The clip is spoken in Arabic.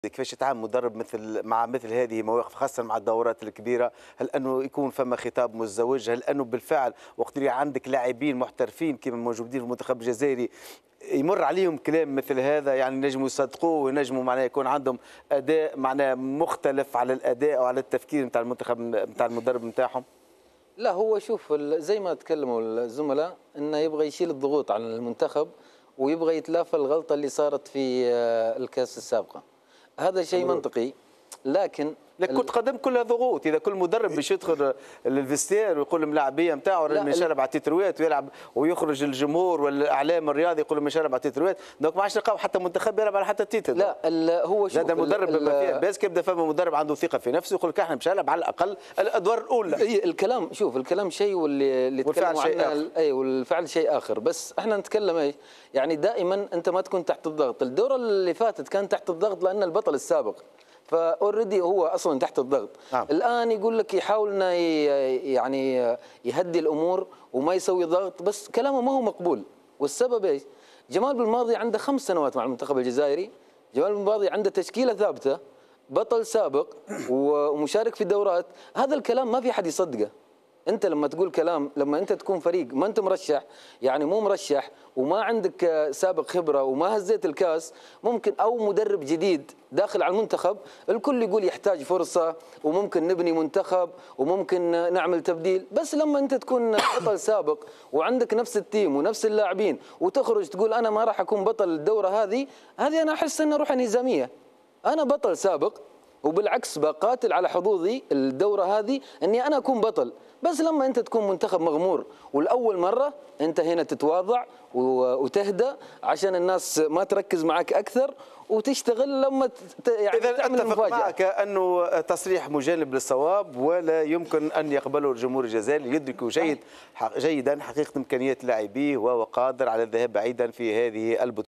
كيفاش يتعامل مدرب مع مثل هذه مواقف خاصة مع الدورات الكبيرة؟ هل أنه يكون فما خطاب مزدوج؟ هل أنه بالفعل وقت اللي عندك لاعبين محترفين كما موجودين في المنتخب الجزائري يمر عليهم كلام مثل هذا، يعني نجموا يصدقوه وينجموا معناه يكون عندهم أداء معناه مختلف على الأداء أو على التفكير نتاع المنتخب نتاع المدرب نتاعهم؟ لا، هو شوف زي ما تكلموا الزملاء انه يبغى يشيل الضغوط عن المنتخب ويبغى يتلافى الغلطه اللي صارت في الكاس السابقه. هذا شيء منطقي، لكن كرة قدم كلها ضغوط. اذا كل مدرب باش يدخل للفيستير ويقول الملاعبيه نتاعو راني شارب على التتروات ويلعب ويخرج الجمهور والاعلام الرياضي يقول لهم شارب على التتروات، دونك ما عادش نلقاو حتى منتخب يلعب على حتى التيتر. لا هو شوف هذا المدرب بما فيه باز يبدا فما مدرب عنده ثقه في نفسه يقول لك احنا باش نلعب على الاقل الادوار الاولى. الكلام شوف الكلام شيء واللي تكلموا عنه اي والفعل شيء اخر، بس احنا نتكلم ايش؟ يعني دائما انت ما تكون تحت الضغط. الدوره اللي فاتت كان تحت الضغط لان البطل السابق فاوريدي هو اصلا تحت الضغط. الان يقول لك يحاول انه يعني يهدي الامور وما يسوي ضغط، بس كلامه ما هو مقبول. والسبب ايش؟ جمال بالماضي عنده 5 سنوات مع المنتخب الجزائري، جمال بالماضي عنده تشكيله ثابته، بطل سابق ومشارك في الدورات. هذا الكلام ما في حد يصدقه. انت لما تقول كلام، لما انت تكون فريق ما انت مرشح، يعني مو مرشح وما عندك سابق خبره وما هزيت الكاس، ممكن او مدرب جديد داخل على المنتخب، الكل يقول يحتاج فرصه وممكن نبني منتخب وممكن نعمل تبديل. بس لما انت تكون بطل سابق وعندك نفس التيم ونفس اللاعبين وتخرج تقول انا ما راح اكون بطل الدوره هذه انا احس انها روح انهزاميه. انا بطل سابق وبالعكس بقاتل على حظوظي الدورة هذه أني أنا أكون بطل. بس لما أنت تكون منتخب مغمور والأول مرة أنت هنا تتواضع وتهدى عشان الناس ما تركز معك أكثر وتشتغل لما يعني إذا تعمل أتفق مفاجأة. معك أنه تصريح مجانب للصواب ولا يمكن أن يقبله الجمهور الجزائري، يدرك جيدا حقيقة إمكانيات لاعبيه وهو قادر على الذهاب بعيدا في هذه البطولة.